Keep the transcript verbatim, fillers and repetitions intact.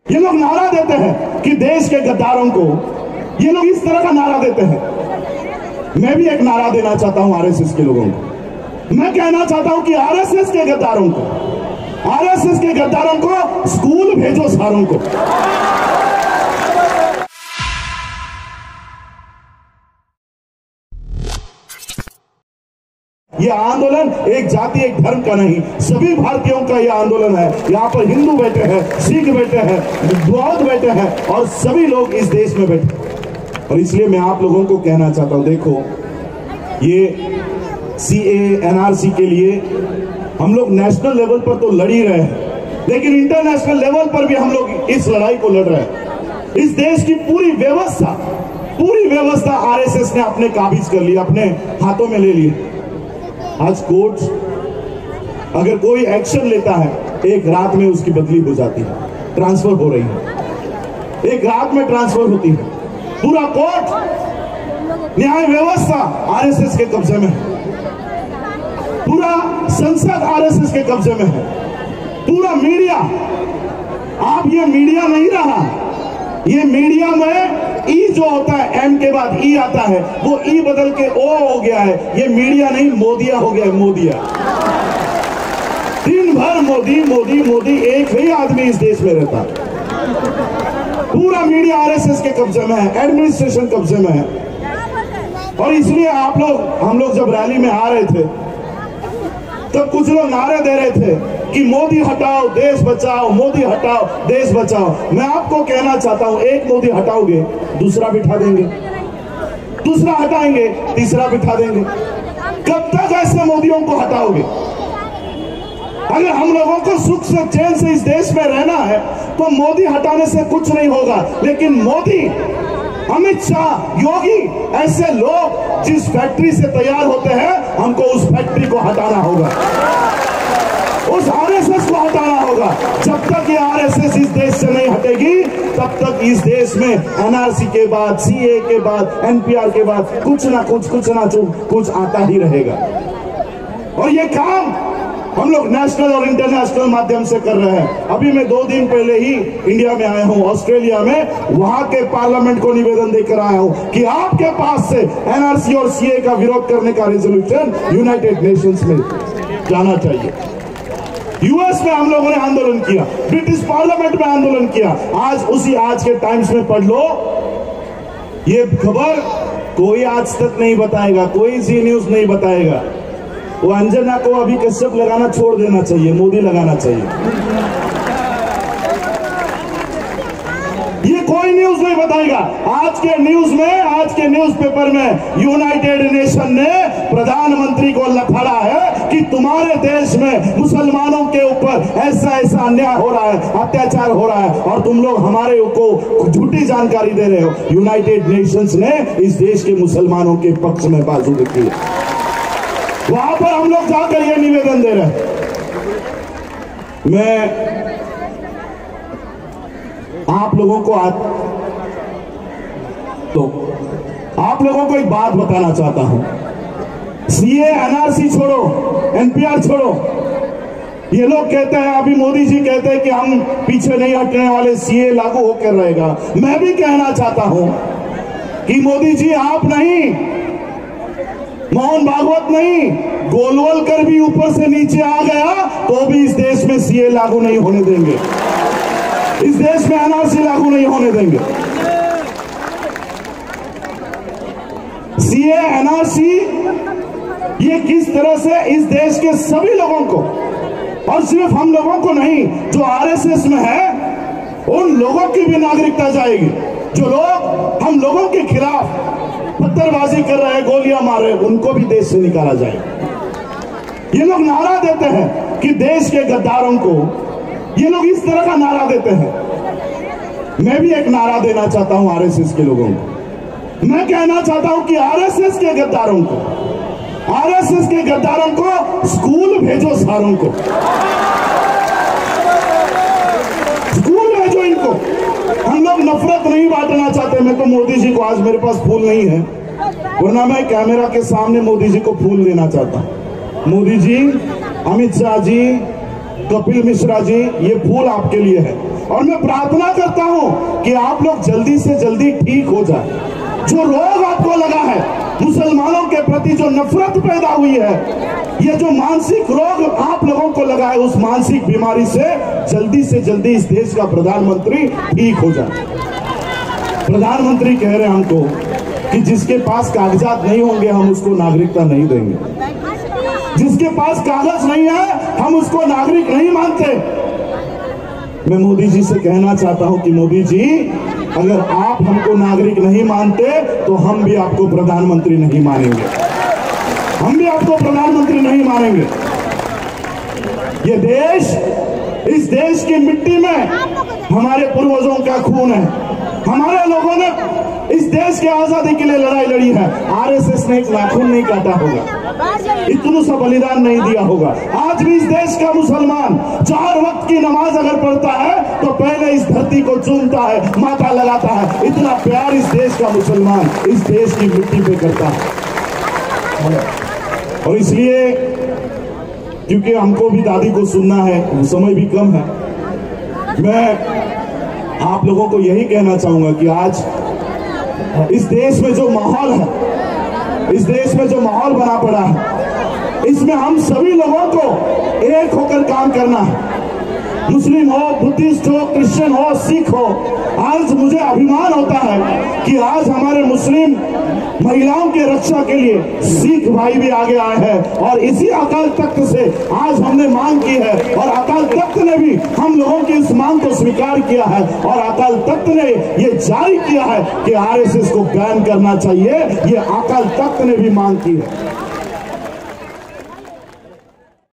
ये लोग नारा देते हैं कि देश के गद्दारों को, ये लोग इस तरह का नारा देते हैं। मैं भी एक नारा देना चाहता हूं आरएसएस के लोगों को। मैं कहना चाहता हूं कि आरएसएस के गद्दारों को, आरएसएस के गद्दारों को स्कूल भेजो सारों को। यह आंदोलन एक जाति एक धर्म का नहीं, सभी भारतीयों का यह आंदोलन है। यहाँ पर हिंदू बैठे हैं, सिख बैठे हैं, बौद्ध बैठे हैं और सभी लोग इस देश में बैठे हैं। और इसलिए मैं आप लोगों को कहना चाहता हूं, देखो ये सीएए एनआरसी के लिए हम लोग नेशनल लेवल पर तो लड़ ही रहे हैं, लेकिन इंटरनेशनल लेवल पर भी हम लोग इस लड़ाई को लड़ रहे हैं। इस देश की पूरी व्यवस्था पूरी व्यवस्था आरएसएस ने अपने काबिज कर लिया, अपने हाथों में ले ली। आज कोर्ट अगर कोई एक्शन लेता है, एक रात में उसकी बदली हो जाती है, ट्रांसफर हो रही है, एक रात में ट्रांसफर होती है। पूरा कोर्ट, न्याय व्यवस्था आरएसएस के कब्जे में है, पूरा संसद आरएसएस के कब्जे में है, पूरा मीडिया। आप ये मीडिया नहीं रहा, ये मीडिया में ई जो होता है, एम के बाद ई आता है, वो ई बदल के ओ हो गया है। ये मीडिया नहीं, मोदिया हो गया है, मोदिया। दिन भर मोदी मोदी मोदी, एक ही आदमी इस देश में रहता है। पूरा मीडिया आरएसएस के कब्जे में है, एडमिनिस्ट्रेशन कब्जे में है। और इसलिए आप लोग, हम लोग जब रैली में आ रहे थे तब तो कुछ लोग नारे दे रहे थे कि मोदी हटाओ देश बचाओ, मोदी हटाओ देश बचाओ। मैं आपको कहना चाहता हूं, एक मोदी हटाओगे दूसरा बिठा देंगे, दूसरा हटाएंगे तीसरा बिठा देंगे। कब तक ऐसे मोदियों को हटाओगे? अगर हम लोगों को सुख से चैन से इस देश में रहना है तो मोदी हटाने से कुछ नहीं होगा। लेकिन मोदी, अमित शाह, योगी, ऐसे लोग जिस फैक्ट्री से तैयार होते हैं, हमको उस फैक्ट्री को हटाना होगा, उस आरएसएस को हटाना होगा। जब तक ये आरएसएस इस देश से नहीं हटेगी, तब तक इस देश में एनआरसी के बाद, सीए के बाद, एनपीआर के बाद कुछ ना कुछ कुछ ना कुछ आता ही रहेगा। और ये काम हम लोग नेशनल और इंटरनेशनल माध्यम से कर रहे हैं। अभी मैं दो दिन पहले ही इंडिया में आया हूं, ऑस्ट्रेलिया में, वहां के पार्लियामेंट को निवेदन देकर आया हूं कि आपके पास से एनआरसी और सीए का विरोध करने का रेजोल्यूशन यूनाइटेड नेशंस में जाना चाहिए। यूएस में हम लोगों ने आंदोलन किया, ब्रिटिश पार्लियामेंट में आंदोलन किया। आज उसी आज के टाइम्स में पढ़ लो, ये खबर कोई आज तक नहीं बताएगा, कोई जी न्यूज नहीं बताएगा। वो अंजना को अभी कश्यप लगाना छोड़ देना चाहिए, मोदी लगाना चाहिए। ये कोई न्यूज नहीं बताएगा। आज के न्यूज में, आज के न्यूज़पेपर में यूनाइटेड नेशन ने प्रधानमंत्री को लखाड़ा है कि तुम्हारे देश में मुसलमानों के ऊपर ऐसा ऐसा अन्याय हो रहा है, अत्याचार हो रहा है, और तुम लोग हमारे को झूठी जानकारी दे रहे हो। यूनाइटेड नेशंस ने इस देश के मुसलमानों के पक्ष में बाजू रखी है। वहां पर हम लोग जाकर ये निवेदन दे रहे हैं। मैं आप लोगों को आज तो आप लोगों को एक बात बताना चाहता हूं। सीए एनआरसी छोड़ो, एनपीआर छोड़ो। ये लोग कहते हैं, अभी मोदी जी कहते हैं कि हम पीछे नहीं हटने वाले, सीए लागू होकर रहेगा। मैं भी कहना चाहता हूं कि मोदी जी, आप नहीं, मोहन भागवत नहीं, गोलवलकर भी ऊपर से नीचे आ गया तो भी इस देश में सीए लागू नहीं होने देंगे, इस देश में एनआरसी लागू नहीं होने देंगे। सीए एनआरसी ये किस तरह से इस देश के सभी लोगों को, और सिर्फ हम लोगों को नहीं, जो आरएसएस में है उन लोगों की भी नागरिकता जाएगी। जो लोग हम लोगों के खिलाफ पत्थरबाजी कर रहे हैं, गोलियां मार रहे हैं, उनको भी देश से निकाला जाएगा। ये लोग नारा देते हैं कि देश के गद्दारों को, ये लोग इस तरह का नारा देते हैं। मैं भी एक नारा देना चाहता हूं आरएसएस के लोगों को। मैं कहना चाहता हूं कि आरएसएस के गद्दारों को, आरएसएस के गद्दारों को स्कूल भेजो सारों को, स्कूल भेजो इनको। हम लोग नफरत नहीं बांटना चाहते। मैं तो मोदी जी को, आज मेरे पास फूल नहीं है, वरना मैं कैमरा के सामने मोदी जी को फूल देना चाहता हूं। मोदी जी, अमित शाह जी, कपिल मिश्रा जी, ये फूल आपके लिए है। और मैं प्रार्थना करता हूं कि आप लोग जल्दी से जल्दी ठीक हो जाए। जो रोग आपको लगा है, मुसलमानों के प्रति जो नफरत पैदा हुई है, ये जो मानसिक रोग आप लोगों को लगा है, उस मानसिक बीमारी से जल्दी से जल्दी इस देश का प्रधानमंत्री ठीक हो जाए। प्रधानमंत्री कह रहे हैं हमको कि जिसके पास कागजात नहीं होंगे हम उसको नागरिकता नहीं देंगे, जिसके पास कागज नहीं है हम उसको नागरिक नहीं मानते। मैं मोदी जी से कहना चाहता हूं कि मोदी जी, अगर आप हमको नागरिक नहीं मानते तो हम भी आपको प्रधानमंत्री नहीं मानेंगे, हम भी आपको प्रधानमंत्री नहीं मानेंगे। ये देश, इस देश की मिट्टी में हमारे पूर्वजों का खून है, हमारे लोगों ने इस देश की आजादी के लिए लड़ाई लड़ी है। आरएसएस ने एक नाखून नहीं काटा होगा, इतना सा बलिदान नहीं दिया होगा। आज भी इस देश का मुसलमान चार वक्त की नमाज अगर पढ़ता है तो पहले इस धरती को चूमता है, माथा लगाता है। इतना प्यार इस देश का मुसलमान इस देश की मिट्टी पे करता है। और इसलिए, क्योंकि हमको भी दादी को सुनना है, समय भी कम है, मैं आप लोगों को यही कहना चाहूंगा कि आज इस देश में जो माहौल है, इस देश में जो माहौल बना पड़ा है, इसमें हम सभी लोगों को एक होकर काम करना है। मुस्लिम हो, बुद्धिस्ट हो, क्रिश्चियन हो, सिख हो। आज मुझे अभिमान होता है कि आज हमारे मुस्लिम महिलाओं के रक्षा के लिए सिख भाई भी आगे आए हैं और इसी अकाल तख्त से आज हमने मांग की है और अकाल तख्त ने भी हम लोगों की इस मांग को स्वीकार किया है और अकाल तख्त ने ये जारी किया है कि आरएसएस को बैन करना चाहिए। ये अकाल तख्त ने भी मांग की है।